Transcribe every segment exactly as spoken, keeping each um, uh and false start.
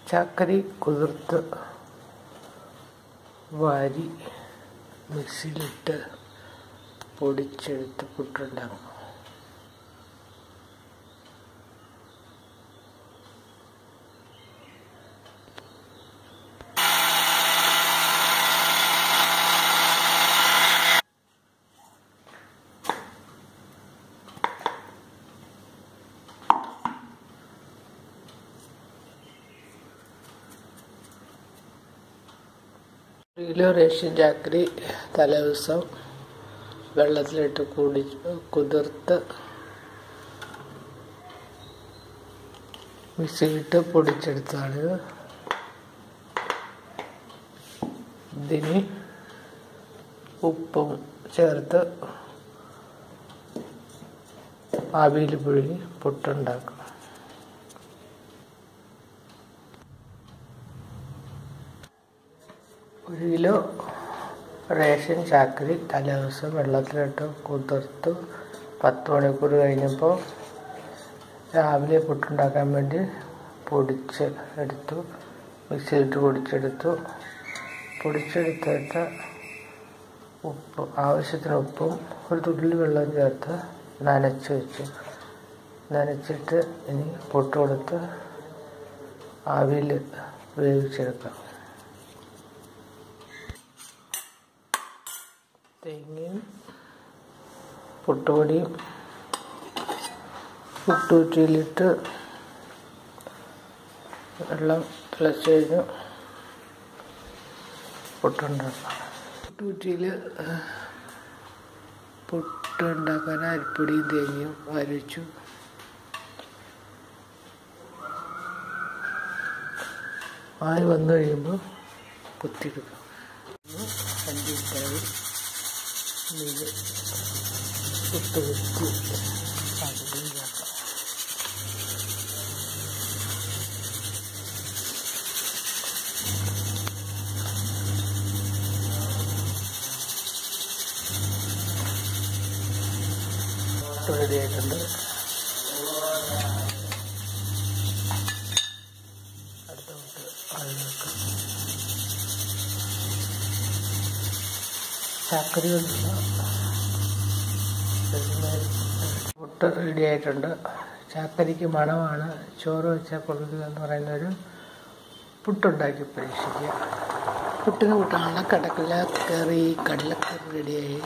ചക്കരി കുതിർത്ത് വാരി മിക്സിയിലിട്ട് പൊടിച്ചെടുത്ത് പുട്ടുണ്ടാകും. ഒരു കിലോ റേഷൻ ചാക്കരി തലേ ദിവസം വെള്ളത്തിലിട്ട് കൂടി കുതിർത്ത് മിക്സിയിലിട്ട് പൊടിച്ചെടുത്തതാണിത്. ഇതിന് ഉപ്പും ചേർത്ത് ആവിയിൽ പുഴുങ്ങി പുട്ടുണ്ടാക്കും. ഒരു കിലോ റേഷൻ ചാക്കരി തലേ ദിവസം വെള്ളത്തിലിട്ട് കുതിർത്ത് പത്ത് മണിക്കൂർ കഴിഞ്ഞപ്പോൾ രാവിലെ പുട്ടുണ്ടാക്കാൻ വേണ്ടി പൊടിച്ച് എടുത്തു. മിക്സിയിലിട്ട് പൊടിച്ചെടുത്തു. പൊടിച്ചെടുത്തിട്ട് ഉപ്പ് ആവശ്യത്തിന് ഉപ്പും ഒരു തുള്ളി വെള്ളം ചേർത്ത് നനച്ച് വെച്ചു. നനച്ചിട്ട് ഇനി പുട്ട് കൊടുത്ത് ആവിയിൽ വേവിച്ചെടുക്കാം. തേങ്ങയും പുട്ടുപൊടിയും പുട്ടുകുറ്റിയിലിട്ട് വെള്ളം തിളച്ച് കഴിഞ്ഞ് പുട്ടുണ്ടാക്കാം. പുട്ടുകുറ്റിയിൽ പുട്ടുണ്ടാക്കാൻ അരിപ്പൊടിയും തേങ്ങയും അരച്ചു. ആയി വന്നു കഴിയുമ്പോൾ കുത്തിയെടുക്കാം. അഞ്ച് മിനിറ്റായി ഇത് പുട്ട് കുത്തി പാചകം ചേർക്കാം. പുട്ട് റെഡി ആയിട്ടുണ്ട്. അടുത്ത പുട്ട് ആയി വെക്കാം. ചാക്കരി കൊണ്ടുള്ള പുട്ട് റെഡി ആയിട്ടുണ്ട്. ചാക്കരിക്ക് മണമാണ്. ചോറ് വെച്ചാൽ കൊള്ളില്ല എന്ന് പറയുന്നൊരു പുട്ടുണ്ടാക്കി പരീക്ഷിക്കുക. പുട്ടിന് കൂട്ടാനുള്ള കടലക്കറി കടലക്കറി റെഡിയായി.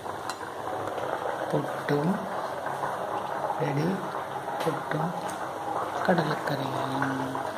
പുട്ടും റെഡി. പുട്ടും കടലക്കറിയും